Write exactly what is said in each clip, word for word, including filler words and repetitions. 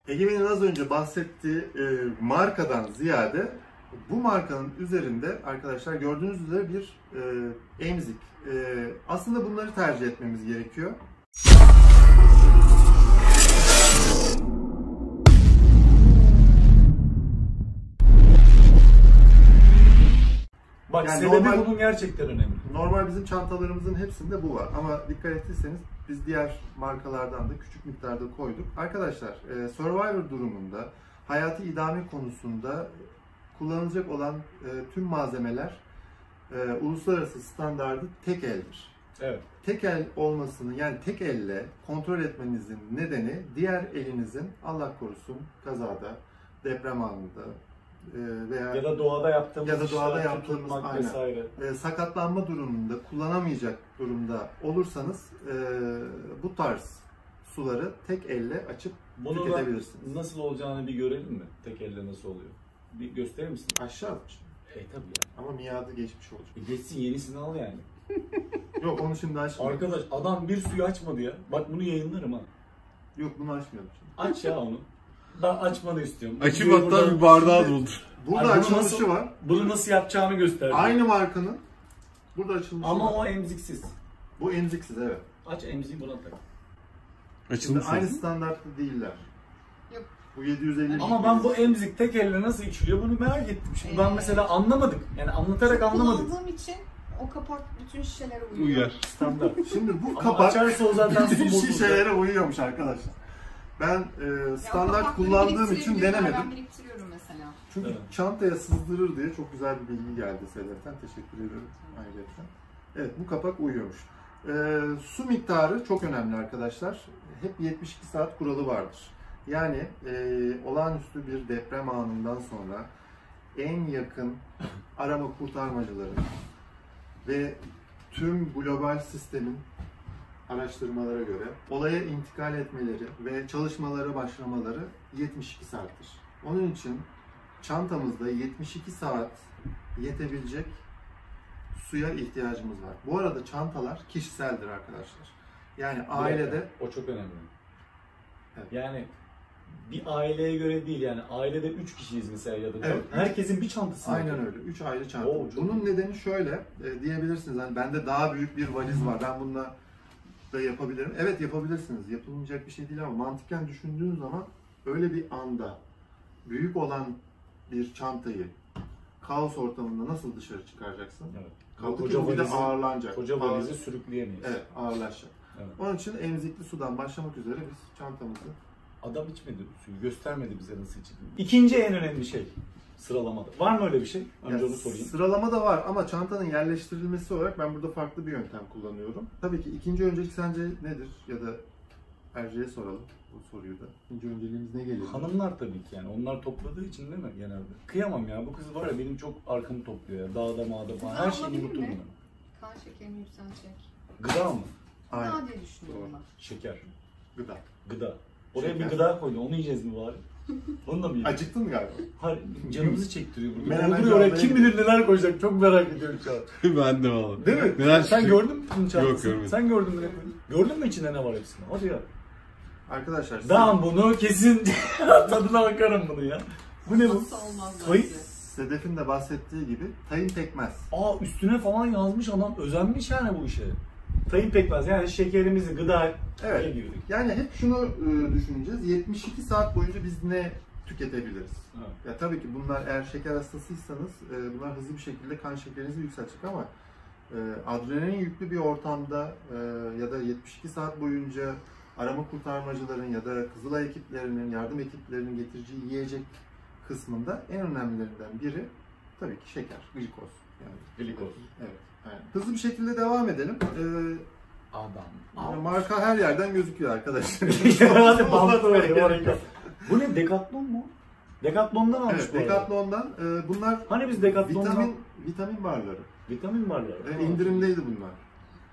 Egemen'in az önce bahsettiği e, markadan ziyade bu markanın üzerinde arkadaşlar gördüğünüz üzere bir e, emzik. E, aslında bunları tercih etmemiz gerekiyor. Bak yani sebebi normal, bunun gerçekten önemli. Normal bizim çantalarımızın hepsinde bu var ama dikkat ettiyseniz biz diğer markalardan da küçük miktarda koyduk. Arkadaşlar e, Survivor durumunda hayati idame konusunda kullanılacak olan e, tüm malzemeler e, uluslararası standardı tek eldir. Evet. Tek el olmasını yani tek elle kontrol etmenizin nedeni diğer elinizin Allah korusun kazada, deprem anında e, veya ya da doğada yaptığımız ya da doğada yaptığımız aynen, vesaire. E, sakatlanma durumunda kullanamayacak durumda olursanız e, bu tarz suları tek elle açıp bunu tüketebilirsiniz. Nasıl olacağını bir görelim mi? Tek elle nasıl oluyor? Bir gösterir misin? Aşağı atmış. E tabii yani. Ama miadı geçmiş olacak. E geçsin yenisini al yani. Yok onu şimdi açmıyorum. Arkadaş adam bir suyu açmadı ya. Bak bunu yayınlarım ha. Yok bunu açmıyorum şimdi. Aç ya onu. Ben açmanı istiyorum. Açıp hatta bir bardağı doldur. Burada Ay, açılışı nasıl, var. Bunu nasıl yapacağını gösterdi. Aynı markanın burada açılmışı Ama var. o emziksiz. Bu emziksiz evet. Aç emziği buna tak. Şimdi aynı standartlı değiller. Yok. Bu yedi yüz elli. Ama ben bu emzik tek elle nasıl içiliyor bunu merak ettim. Şimdi ee, ben mesela anlamadım. Yani anlatarak anlamadım. Kullandığım için o kapak bütün şişelere uyuyor. Uyar. Standart. Şimdi bu Ama kapak açarsa o zaten su bütün bozulur. şişelere uyuyormuş arkadaşlar. Ben e, standart ya, kullandığım için denemedim. Ben biriktiriyorum mesela. Çünkü evet. çantaya sızdırır diye çok güzel bir bilgi geldi Sedef'ten. Teşekkür ederim ayrıca. Evet bu kapak uyuyormuş. E, su miktarı çok önemli arkadaşlar. Hep yetmiş iki saat kuralı vardır. Yani e, olağanüstü bir deprem anından sonra en yakın arama kurtarmacıları ve tüm global sistemin araştırmalara göre olaya intikal etmeleri ve çalışmalara başlamaları yetmiş iki saattir. Onun için çantamızda yetmiş iki saat yetebilecek suya ihtiyacımız var. Bu arada çantalar kişiseldir arkadaşlar. Yani ailede... O çok önemli. Evet. Yani bir aileye göre değil yani ailede üç kişiyiz mesela ya da evet, herkesin bir çantası var. Aynen öyle. üç ayrı çanta. Oo, Bunun nedeni şöyle e, diyebilirsiniz. Hani bende daha büyük bir valiz var. Ben bununla da yapabilirim. Evet yapabilirsiniz. Yapılmayacak bir şey değil ama mantıken düşündüğün zaman öyle bir anda büyük olan bir çantayı kaos ortamında nasıl dışarı çıkaracaksın? Evet. Kaldı ki bir de ağırlanacak. Koca valizi sürükleyemeyiz. Evet, ağırlaşacak. Evet. Onun için emzikli sudan başlamak üzere biz çantamızı... Adam içmedi suyu, göstermedi bize nasıl içildiğini. İkinci en önemli şey sıralamada. Var mı öyle bir şey? Önce onu sorayım. Sıralama da var ama çantanın yerleştirilmesi olarak ben burada farklı bir yöntem kullanıyorum. Tabii ki ikinci öncelik sence nedir? Ya da Erce'ye soralım bu soruyu da. İkinci önceliğimiz ne geliyor? Hanımlar tabii ki yani. Onlar topladığı için değil mi genelde? Kıyamam ya. Bu kız var ya benim çok arkamı topluyor ya. Dağda mağda falan. Her şeyini unuturum ben. Kan şekerini yükseltecek. Gıda mı? Gıda diye düşünüyorum ben. Şeker. Gıda. Gıda. Oraya Şeker. bir gıda koydu. Onu yiyeceğiz mi bari? Onu da mı yiyeceğiz? Acıktın mı galiba? Hayır. Canımızı çektiriyor burada. Menemen Dolduruyor oraya. canlı Kim bilir neler koyacak. Çok merak ediyorum şu an. Ben de valla. Değil mi? Neler Sen çıkıyor? gördün mü bunun çantasını? Yok görmedim. Sen gördün mü ne koyduğunu? Gördün mü içinde ne var hepsinde? Hadi ya. Arkadaşlar Ben bunu kesin tadına bakarım bunu ya. Bu ne bu? Olmaz Tayin. Sedef'in de bahsettiği gibi tayin pekmez. Aa üstüne falan yazmış adam. Özenmiş yani bu işe. Tayin pekmez yani şekerimizi, gıda Evet. girdik. Yani hep şunu e, düşüneceğiz. yetmiş iki saat boyunca biz ne tüketebiliriz? Evet. Ya tabii ki bunlar eğer şeker hastasıysanız e, bunlar hızlı bir şekilde kan şekerinizi yükseltecek ama e, adrenalin yüklü bir ortamda e, ya da yetmiş iki saat boyunca arama kurtarmacıların ya da Kızılay ekiplerinin, yardım ekiplerinin getireceği yiyecek kısmında en önemlilerinden biri tabii ki şeker, glikoz. Yani Glikoz. Evet. Yani hızlı bir şekilde devam edelim. Ee, Adam. yani marka her yerden gözüküyor arkadaşlar. Hadi bantla oraya. Bu ne? Decathlon mu? Decathlon'dan almış Evet, bu arada. Decathlon'dan. E, bunlar Hani biz Decathlon'dan vitamin vitamin barları. vitamin barları. E, indirimdeydi bunlar.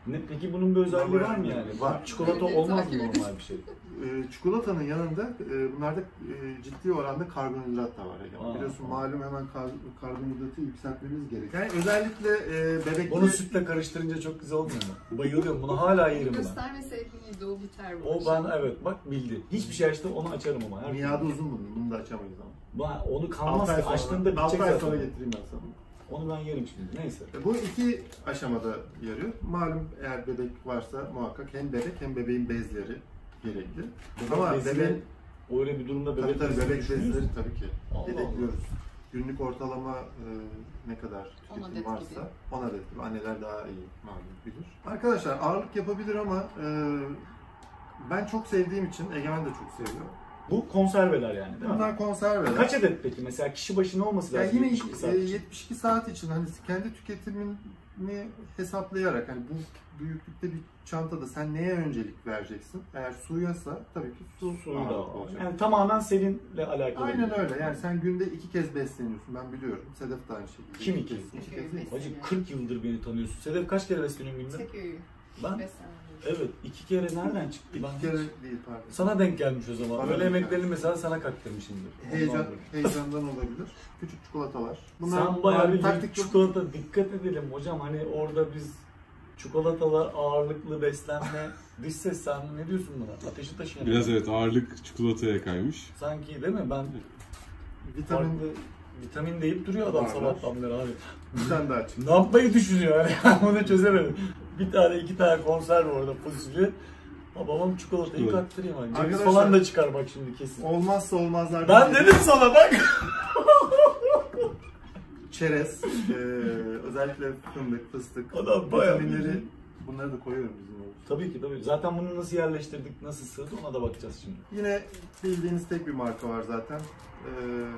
Ne, peki bunun bir özelliği var mı yani? Var. Çikolata Evet, olmaz mı takip edin. Ee, normal bir şey? E, çikolatanın yanında e, bunlarda e, ciddi oranda karbonhidrat da var. Yani Aa, biliyorsun aa. malum hemen kar, karbonhidratı yükseltmemiz gerekiyor. Yani özellikle e, bebekte... Bunu sütle karıştırınca çok güzel olmuyor mu? Bayılıyorum. Bunu hala yerim ben. Göstermeseydin iyiydi, o biter bu O akşam. ben evet bak bildi. Hiçbir şey açtı onu açarım ama. Her Miadı türlü. uzun bunun. Bunu da açamayız ama. Ben onu altı kalmaz ay ki. sonra- Açtığında altı bitecek ay zaten. sonra getireyim ben sana. Onu ben yerim şimdi. Neyse. E, Bu iki aşamada yarıyor. Malum eğer bebek varsa muhakkak hem bebek hem bebeğin bezleri gerekli. Ama Bebek bezi- bebeğin öyle bir durumda tabii bebek tabii bezini bebek düşünüyor bezleri musun? tabii ki Allah yedekliyoruz. Günlük ortalama e, ne kadar on tüketim adet varsa gibi. on adet gibi. Anneler daha iyi malum bilir. Arkadaşlar ağırlık yapabilir ama e, ben çok sevdiğim için Egemen de çok seviyor. Bu konserveler yani değil mi? Bunlar konserveler. Kaç adet peki? Mesela kişi başı ne olması Yani lazım? yine yetmiş iki saat e, için? yetmiş iki saat için hani kendi tüketimini hesaplayarak hani bu büyüklükte bir çantada sen neye öncelik vereceksin? Eğer suyasa tabii ki su Suyu da ağırlıklı var. olacak. Yani tamamen seninle alakalı. Aynen bir- öyle. Yani sen günde iki kez besleniyorsun. Ben biliyorum. Sedef de aynı şekilde. Kim İki iki? kez, iki İki kez kez. değil. Hacı kırk yıldır beni tanıyorsun. Sedef kaç kere besleniyorsun günde? Tek öğün. Ben? Beslenmiyor. Evet. iki kere nereden çıktı? Ben İki kere değil pardon. Sana denk gelmiş o zaman. Bana Öyle denk yemeklerini gelmiş. mesela sana kaktırmışımdır. Heyecan, Ondandır. heyecandan olabilir. Küçük çikolatalar. Sen bayağı bir taktik çikolata dikkat edelim hocam. Hani orada biz çikolatalar ağırlıklı beslenme dış ses sen ne diyorsun buna? Ateşi taşıyan. Biraz evet ağırlık çikolataya kaymış. Sanki değil mi? Ben vitamin farklı vitamin deyip duruyor adam Var, sabahtan beri abi. bir tane daha çıktı. Ne yapmayı düşünüyor yani? Onu çözemedim. Bir tane iki tane konserve orada fasulye. Babam çikolatayı Evet. kaktırayım hani. Ceviz Arkadaşlar- falan da çıkar bak şimdi kesin. Olmazsa olmazlardan Ben biri dedim sana bak. çerez, e, özellikle fındık, fıstık, Adam bayağı vitaminleri bildiğin- bunları da koyuyorum bizim olsun. Tabii ki tabii. Zaten bunu nasıl yerleştirdik, nasıl sığdı ona da bakacağız şimdi. Yine bildiğiniz tek bir marka var zaten. E,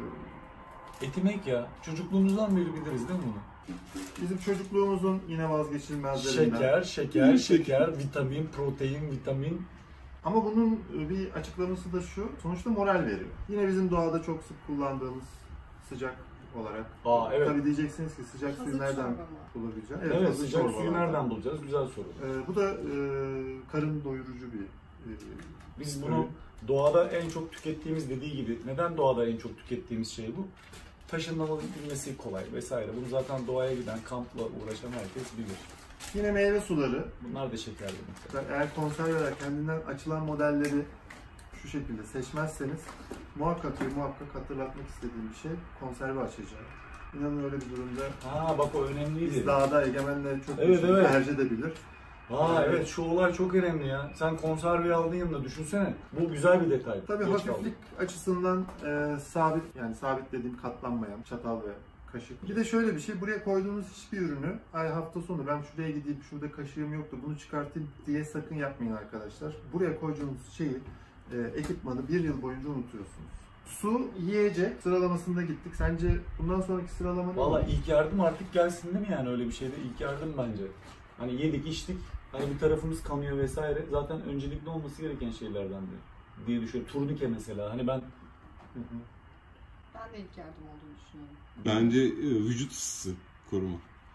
Etimek ya. Çocukluğumuzdan beri biliriz değil mi bunu? bizim çocukluğumuzun yine vazgeçilmezlerinden. Şeker, şeker, şeker, vitamin, protein, vitamin. Ama bunun bir açıklaması da şu, sonuçta moral veriyor. Yine bizim doğada çok sık kullandığımız sıcak olarak. Aa evet. Tabii diyeceksiniz ki sıcak suyu Hazır nereden çorba mı? bulabileceğim? Evet, hazır sıcak suyu çorbalardan. nereden bulacağız? Güzel soru. E, bu da e, karın doyurucu bir e, Biz bunu doğada en çok tükettiğimiz dediği gibi, neden doğada en çok tükettiğimiz şey bu? Taşınılabilmesi kolay vesaire. Bunu zaten doğaya giden, kampla uğraşan herkes bilir. Yine meyve suları. Bunlar da şekerli mesela. Eğer konserveler kendinden açılan modelleri şu şekilde seçmezseniz muhakkak ve muhakkak hatırlatmak istediğim bir şey konserve açacağı. İnanın öyle bir durumda Ha bak o önemliydi. biz dağda Egemen'le çok Evet, evet, evet. tercih edebilir. Aa evet şu olay çok önemli ya. Sen konserve aldığın yanında düşünsene. Bu güzel bir detay. Tabii Geç hafiflik kaldım. açısından e, sabit, yani sabit dediğim katlanmayan çatal ve kaşık. Bir de şöyle bir şey, buraya koyduğunuz hiçbir ürünü ay hafta sonu ben şuraya gideyim, şurada kaşığım yoktu, bunu çıkartayım diye sakın yapmayın arkadaşlar. Buraya koyduğunuz şeyi, e, ekipmanı bir yıl boyunca unutuyorsunuz. Su, yiyecek sıralamasında gittik. Sence bundan sonraki sıralama ne Valla olur? ilk yardım artık gelsin değil mi yani öyle bir şeyde? İlk yardım bence. Hani yedik içtik, hani bir tarafımız kanıyor vesaire. Zaten öncelikli olması gereken şeylerden de diye düşünüyorum. Turnike mesela. Hani ben Hı hı. Ben de ilk yardım olduğunu düşünüyorum. Bence e, vücut ısısı koruma.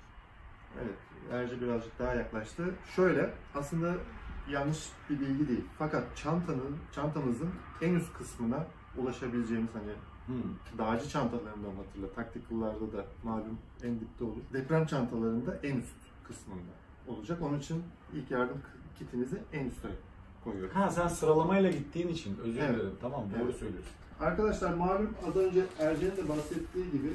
Evet, Erce birazcık daha yaklaştı. Şöyle, aslında yanlış bir bilgi değil. Fakat çantanın, çantamızın en üst kısmına ulaşabileceğimiz hani hmm, dağcı çantalarından hatırla, tactical'larda da malum en dipte olur. Deprem çantalarında en üst kısmında olacak. Onun için ilk yardım kitinizi en üste koyuyoruz. ha sen sıralamayla gittiğin için özür Evet. dilerim. Tamam doğru Evet. söylüyorsun. Arkadaşlar malum az önce Erce'nin de bahsettiği gibi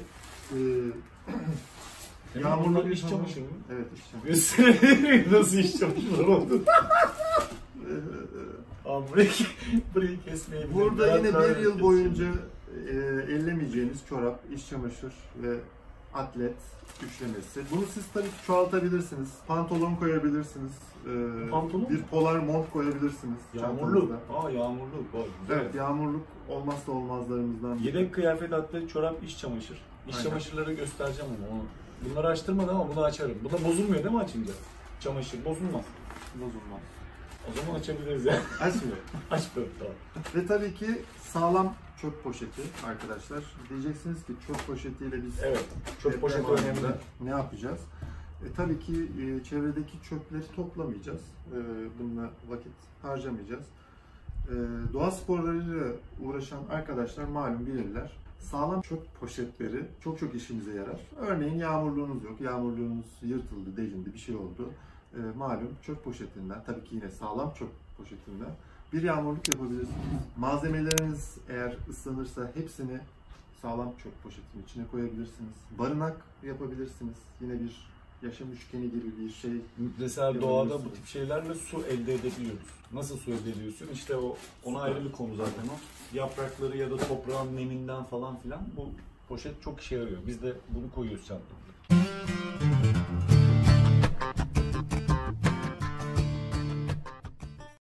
e, Yağmurlu bir iş hava- çamaşırı mı? Evet, iş çamaşırı. Gösterebilir nasıl iş çamaşırı oldu? E, e, Abi burayı, burayı kesmeyebilirim. Burada Ben yine daha bir yıl keseceğim. boyunca e, ellemeyeceğiniz çorap, iç çamaşır ve atlet üçlemesi. Bunu siz tabii ki çoğaltabilirsiniz. Pantolon koyabilirsiniz. E, Pantolon bir mu? polar mont koyabilirsiniz. Yağmurluk. çantanızda. Aa yağmurluk. Vay, güzel. Evet, yağmurluk olmazsa olmazlarımızdan biri. Yedek kıyafet, atlet, çorap, iç çamaşır. İç Aynen. çamaşırları göstereceğim ama onu. Bunları açtırmadım ama bunu açarım. Bu da bozulmuyor değil mi açınca? Çamaşır bozulmaz. Bozulmaz. O zaman açabiliriz yani. Açmıyor. Açmıyorum tamam. Ve tabii ki sağlam çöp poşeti arkadaşlar. Diyeceksiniz ki çöp poşetiyle biz Evet. Çöp deprem poşeti anında önemli. ne yapacağız? E, tabii ki e, çevredeki çöpleri toplamayacağız. E, bununla vakit harcamayacağız. E, doğa sporlarıyla uğraşan arkadaşlar malum bilirler. Sağlam çöp poşetleri çok çok işimize yarar. Örneğin yağmurluğunuz yok, yağmurluğunuz yırtıldı, delindi, bir şey oldu. E, malum çöp poşetinden, tabii ki yine sağlam çöp poşetinden bir yağmurluk yapabilirsiniz. Malzemeleriniz eğer ıslanırsa hepsini sağlam çöp poşetinin içine koyabilirsiniz. Barınak yapabilirsiniz. Yine bir yaşam üçgeni gibi bir şey. Mesela doğada bu tip şeylerle su elde edebiliyoruz. Nasıl su elde ediyorsun? İşte o ona ayrı bir konu zaten o. Yaprakları ya da toprağın neminden falan filan bu poşet çok işe yarıyor. Biz de bunu koyuyoruz çantamıza.